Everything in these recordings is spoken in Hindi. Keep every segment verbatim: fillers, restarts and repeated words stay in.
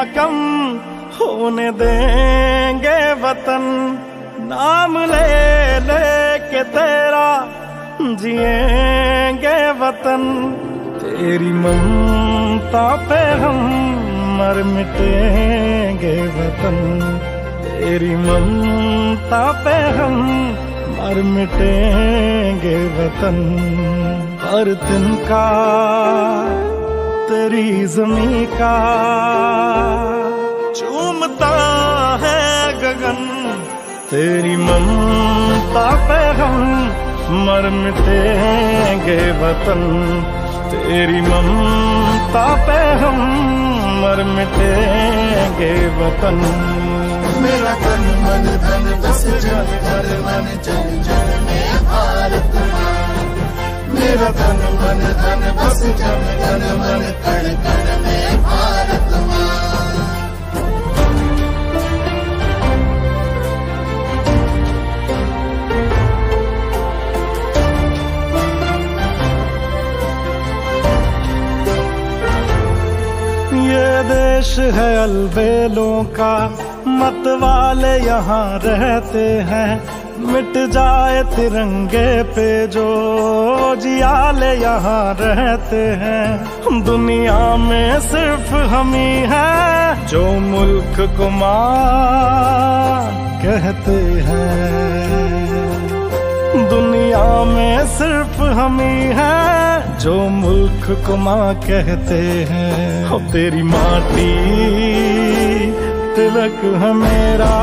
कम होने देंगे वतन। नाम ले ले के तेरा जिएंगे वतन। तेरी ममता पे हम मर मिटेंगे वतन। तेरी ममता पे हम मर मिटेंगे वतन। हर दिन का तेरी ज़मीं का चूमता है गगन। तेरी ममता पे हम मर मिटेंगे वतन। तेरी ममता पे हम मर मिटेंगे वतन। मेरा तन मन धन बस जन घर मन जन जन में भारत माँ। मेरा तन मन धन बस जन घर मन कण कण में भारत माँ। ये देश है अलबेलों का, मत वाले यहाँ रहते हैं। मिट जाए तिरंगे पे जो जियाले यहाँ रहते हैं। दुनिया में सिर्फ हम ही हैं जो मुल्क को माँ कहते हैं। दुनिया में सिर्फ हम ही हैं जो मुल्क को माँ कहते हैं। हो तेरी माटी तिलक है मेरा,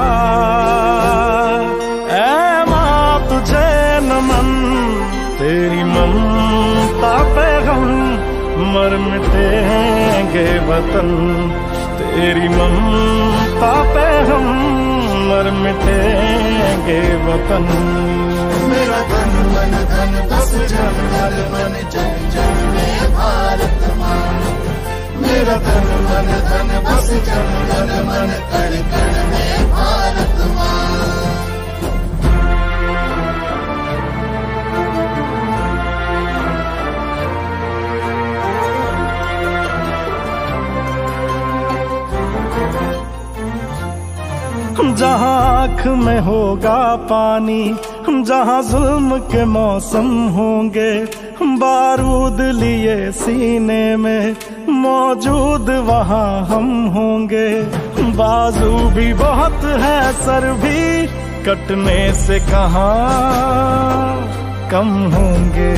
ऐ माँ तुझे नमन। तेरी ममता पे हम मर मिटेंगे वतन। तेरी ममता पे हम मर मिटेंगे वतन। मेरा तन मन धन बस जन घर मन जन जन में भारत माँ। मेरा तन मन धन बस जन घर मन कण कण में भारत माँ। जहाँ आँख में होगा पानी, जहाँ जुल्म के मौसम होंगे, बारूद लिए सीने में मौजूद वहाँ हम होंगे। बाजू भी बहुत है सर भी कटने से कहाँ कम होंगे।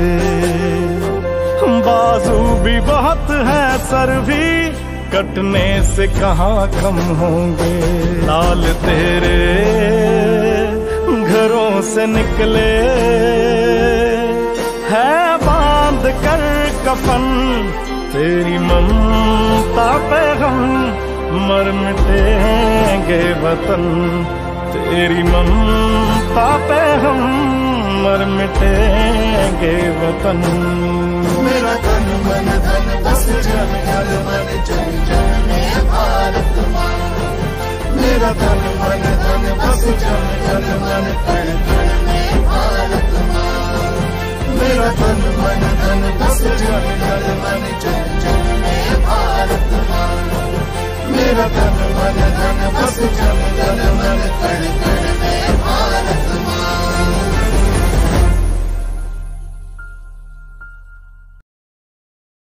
बाजू भी बहुत है सर भी कटने से कहाँ कम होंगे। लाल तेरे घरों से निकले है बांध कर कफन। तेरी ममता पे हम मर मिटेंगे वतन। तेरी ममता पे हम मर मिटेंगे वतन। मेरा तन मन धन बस जन घर मन जन जन में भारत माँ। मेरा तन मन धन बस जन घर मन कण कण में भारत माँ। मेरा तन मन धन बस जन घर मन जन जन में भारत माँ। मेरा तन मन धन बस जन घर मन कण कण